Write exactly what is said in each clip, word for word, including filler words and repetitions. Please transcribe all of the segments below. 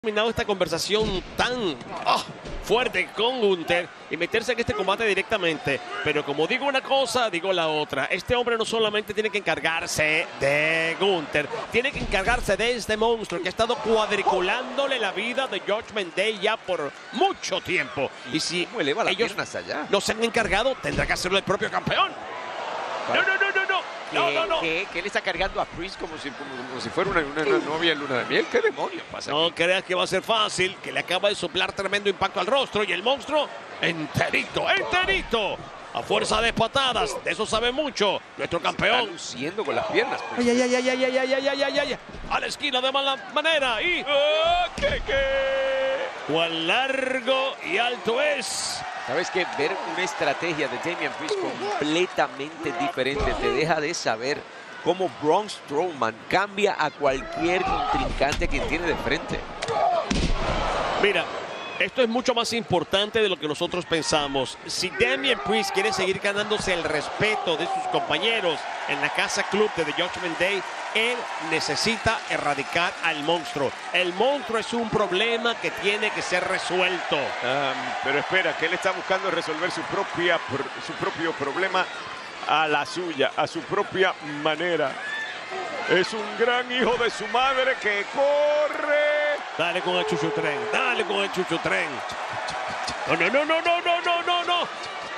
terminado esta conversación tan oh, fuerte con Gunther y meterse en este combate directamente, pero como digo una cosa, digo la otra. Este hombre no solamente tiene que encargarse de Gunther, tiene que encargarse de este monstruo que ha estado cuadriculándole la vida de Judgment Day ya por mucho tiempo. Y si ¿Cómo eleva las ellos piernas allá? no se han encargado, tendrá que hacerlo el propio campeón. No, no, no, no, no. No, no, no. ¿Qué? ¿Qué le está cargando a Priest como si, como, como si fuera una, una, una novia en luna de miel? ¿Qué demonios pasa No aquí? creas que va a ser fácil, que le acaba de soplar tremendo impacto al rostro y el monstruo enterito, enterito. A fuerza de patadas, de eso sabe mucho nuestro Está campeón. luciendo con las piernas. Ay, ay, ay, ay, ay, ay, ay, ay, ay, ay, a la esquina de mala manera y... ¡Oh, qué, qué! ¡Cuán largo y alto es! ¿Sabes qué? Ver una estrategia de Damian Priest completamente diferente te deja de saber cómo Braun Strowman cambia a cualquier contrincante que tiene de frente. Mira, esto es mucho más importante de lo que nosotros pensamos. Si Damian Priest quiere seguir ganándose el respeto de sus compañeros en la casa club de The Judgment Day, él necesita erradicar al monstruo. El monstruo es un problema que tiene que ser resuelto. Um, pero espera, que él está buscando resolver su, propia, su propio problema a la suya, a su propia manera. Es un gran hijo de su madre que corre. Dale con el chuchutren, dale con el chuchutren. No, no, no, no, no, no, no, no, no.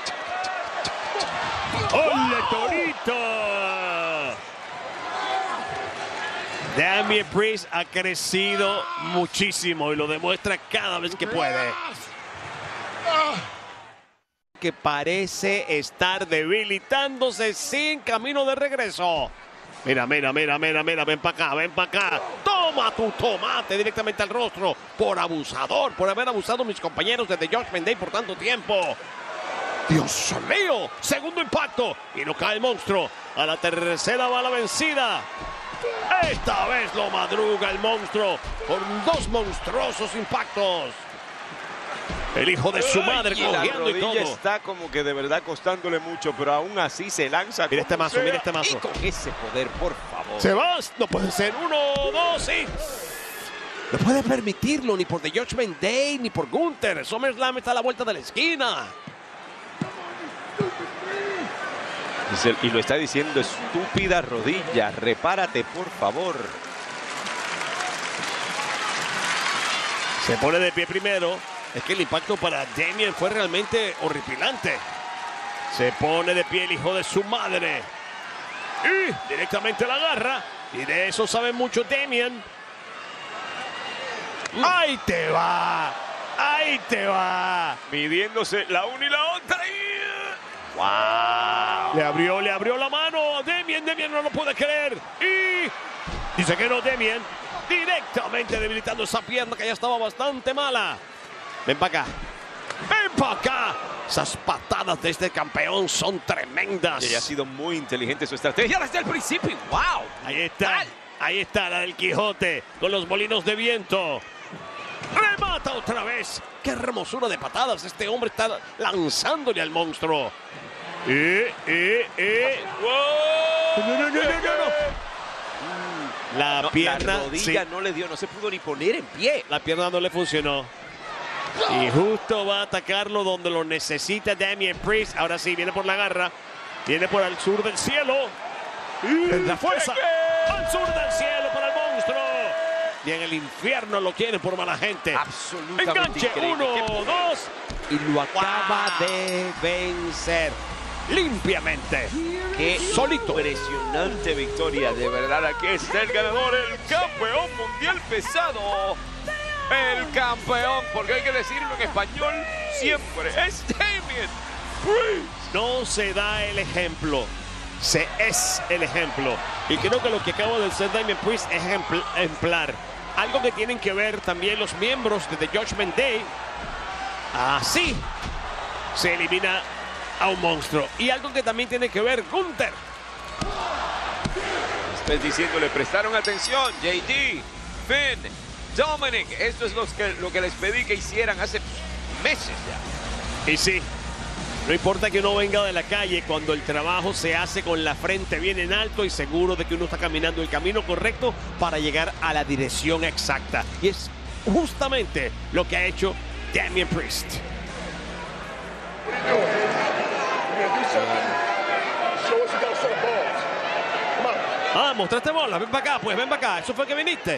¡Ole, Torito! Damian Priest ha crecido muchísimo y lo demuestra cada vez que puede. Que parece estar debilitándose sin camino de regreso. Mira, mira, mira, mira, mira, ven para acá, ven para acá. Toma tu tomate directamente al rostro por abusador, por haber abusado a mis compañeros de The Judgment Day por tanto tiempo. Dios mío, segundo impacto y no cae el monstruo. A la tercera va la vencida. Esta vez lo madruga el monstruo con dos monstruosos impactos. El hijo de su madre Ay, cogiendo y todo. Está como que de verdad costándole mucho, pero aún así se lanza. Mira este mazo, mira este Y mazo. con ese poder, por favor. Se va, no puede ser. Uno, dos y... No puede permitirlo ni por The Judgment Day ni por Gunther. SummerSlam está a la vuelta de la esquina. Y lo está diciendo, estúpida rodilla, repárate, por favor. Se pone de pie primero. Es que el impacto para Damian fue realmente horripilante. Se pone de pie el hijo de su madre. Y directamente la agarra. Y de eso sabe mucho Damian. ¡Ahí te va! ¡Ahí te va! Midiéndose la una y la otra. Y... ¡Wow! Le abrió, le abrió la mano a Damian. Damian no lo puede creer. Y dice que no, Damian. Directamente debilitando esa pierna que ya estaba bastante mala. Ven para acá. Ven para acá. Esas patadas de este campeón son tremendas. Y ha sido muy inteligente su estrategia desde el principio. ¡Wow! Ahí está. Ahí está la del Quijote con los molinos de viento. Remata otra vez. Qué hermosura de patadas. Este hombre está lanzándole al monstruo. Eh, eh, eh. ¡Wow! No, no, no, no, no, no. La No, pierna. la rodilla sí, no le dio, no se pudo ni poner en pie. la pierna no le funcionó. Y justo va a atacarlo donde lo necesita Damian Priest. Ahora sí, viene por la garra. Viene por el sur del cielo. La fuerza. Al sur del cielo para el monstruo. Y en el infierno lo quieren por mala gente. Absolutamente Enganche. increíble. Uno, Qué poder. dos. Y lo acaba Wow. de vencer. Limpiamente. Qué Solito. impresionante victoria. De verdad, aquí Aquí está el ganador, el campeón mundial pesado. El campeón, porque hay que decirlo en español siempre. Es Damian Priest. No se da el ejemplo. Se es el ejemplo. Y creo que lo que acabo de hacer Damian Priest es ejemplar. Algo que tienen que ver también los miembros de The Judgment Day. Así se elimina a un monstruo. Y algo que también tiene que ver Gunther. Estás diciendo, le prestaron atención. J D, Finn, Dominic. Esto es lo que, lo que les pedí que hicieran hace meses ya. Y sí, no importa que uno venga de la calle, cuando el trabajo se hace con la frente bien en alto y seguro de que uno está caminando el camino correcto para llegar a la dirección exacta. Y es justamente lo que ha hecho Damian Priest. Ah, mostraste bola, ven para acá, pues ven para acá, eso fue que viniste.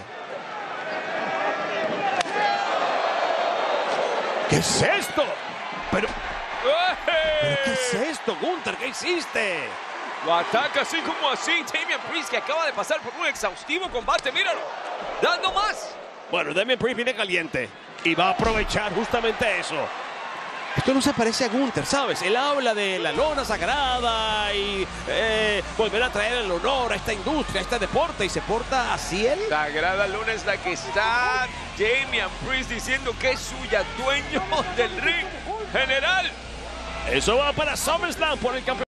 ¿Qué es esto? Pero, ¿pero qué es esto, Gunther? ¿Qué hiciste? Lo ataca así como así Damian Priest, que acaba de pasar por un exhaustivo combate, míralo, dando más. Bueno, Damian Priest viene caliente y va a aprovechar justamente eso. Esto no se parece a Gunther, ¿sabes? Él habla de la lona sagrada y eh, volver a traer el honor a esta industria, a este deporte, y se porta así él. Sagrada lona es la que está Damian Priest diciendo que es suya, dueño del ring, general. Eso va para SummerSlam por el campeonato.